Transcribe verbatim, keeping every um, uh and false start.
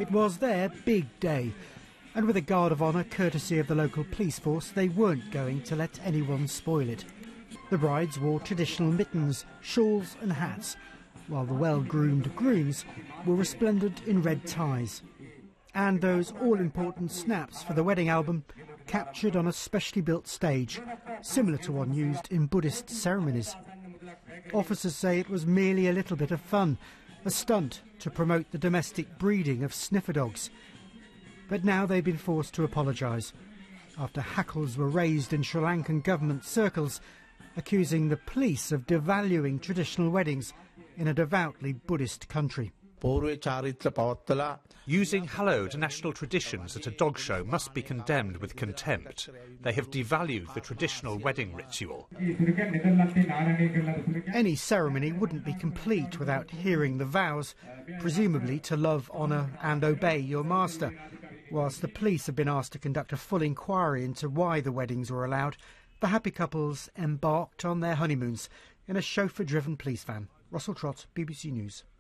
It was their big day, and with a guard of honour courtesy of the local police force, they weren't going to let anyone spoil it. The brides wore traditional mittens, shawls and hats, while the well-groomed grooms were resplendent in red ties. And those all-important snaps for the wedding album captured on a specially built stage, similar to one used in Buddhist ceremonies. Officers say it was merely a little bit of fun, a stunt to promote the domestic breeding of sniffer dogs. But now they've been forced to apologise, after hackles were raised in Sri Lankan government circles, accusing the police of devaluing traditional weddings in a devoutly Buddhist country. Using hallowed national traditions at a dog show must be condemned with contempt. They have devalued the traditional wedding ritual. Any ceremony wouldn't be complete without hearing the vows, presumably to love, honour and obey your master. Whilst the police have been asked to conduct a full inquiry into why the weddings were allowed, the happy couples embarked on their honeymoons in a chauffeur-driven police van. Russell Trott, B B C News.